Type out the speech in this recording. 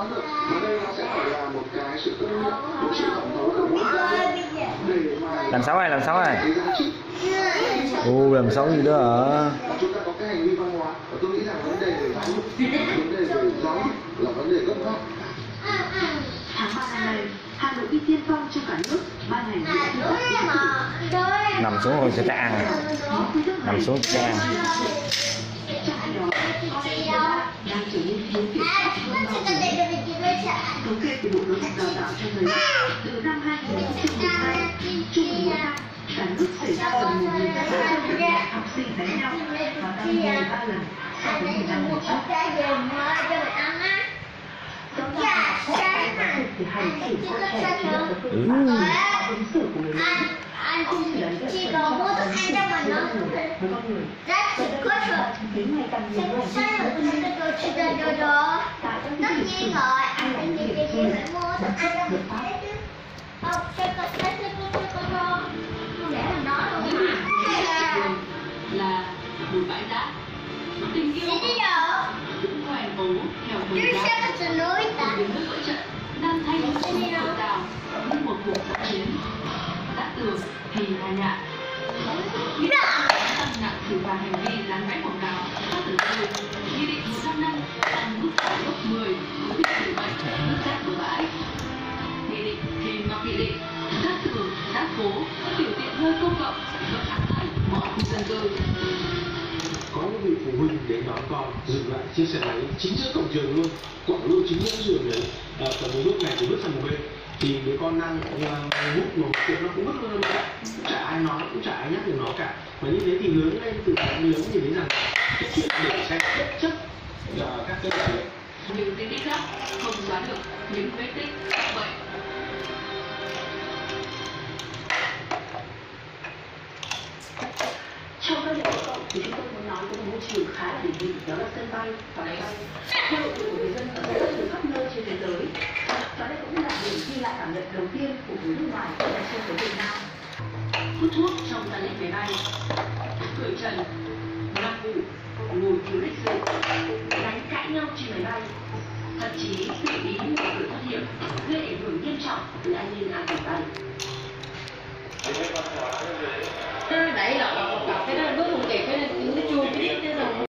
toán được, mà đây nó sẽ phải là một cái sự cân nhắc, một sự thẩm thấu của mỗi cá nhân để mà Làm xấu này, làm xấu này. cái giá trị. Làm xấu gì đó hả? Chúng ta có cái hành vi văn hóa, và tôi nghĩ rằng vấn đề về giáo dục, vấn đề về giáo dục là vấn đề cấp bách. Tháng 3 năm nay, Hà Nội đi tiên phong trong cả nước ban hành nghị quyết Nằm xuống rồi sẽ ăn. Nằm xuống sẽ ăn. trong khi đó, đang trở nên thiếu kiểm soát hơn bao giờ. Thống kê của Bộ Giáo dục Đào tạo cho thấy, từ năm 2012, trung bình mỗi năm, cả nước xảy ra gần 1.600 vụ học sinh đánh nhau và tăng 13 lần so với 15 năm trước. Thì hành xử con trẻ chỉ là một phương pháp ứng xử của người lớn. Chỉ có mua thức ăn cho mà nó rất chỉ có rồi. Sao mà tôi chỉ cần cho đó. Tất nhiên rồi, anh chị phải mua thức ăn cho mình đấy chứ. Không, sẽ có không để là nó rồi là một bãi rác. Tình yêu cũng hoài bố theo thời gian. Đến nước vỡ trận, Nam Thanh xuống tự đào như một cuộc kháng chiến. Đã tường thì hà nhạn. Tăng nặng xử phạt hành vi dán bãi quảng cáo phát từ từ. Nghị định 155 tăng mức phạt gấp 10 đối với xử phạt vứt rác bừa bãi. Nghị định thì mặc nghị định, rác tường, rác phố, tiểu tiện nơi công cộng vẫn ám ảnh mọi khu dân cư. Có những vị phụ huynh đến đón con dừng lại chiếc xe máy chính trước cổng trường luôn, quảng lưu chính giữa trường đấy. Còn một lúc này thì bước sang một bên thì đứa con đang hút một chuyện nó cũng vứt luôn cả, cũng chả ai nói, cũng chả ai nhắc được nó cả. Mà như thế thì lớn lên từ cái lớn thì thấy rằng cái chuyện để xe bất chấp các cái lợi ích. Nhưng cái tích rác không xóa được những vết tích vậy. Trong các điểm công cộng thì chúng tôi muốn nói tới một môi trường khá là điển hình, đó là sân bay và máy bay. Theo độ tuổi của người dân ở rất nhiều khắp nơi trên thế giới, và đây cũng là điểm ghi lại cảm nhận đầu tiên của người nước ngoài khi đến trên Việt Nam. Hút thuốc trong gian lệnh máy bay, cởi trần, nằm ngủ, ngồi thiếu lịch sự, đánh cãi nhau trên máy bay, thậm chí tự ý mở cửa thoát hiểm, gây ảnh hưởng nghiêm trọng tới an ninh an toàn bay. Đẩy lọt cái đó bước không kịp, cái nó chua cái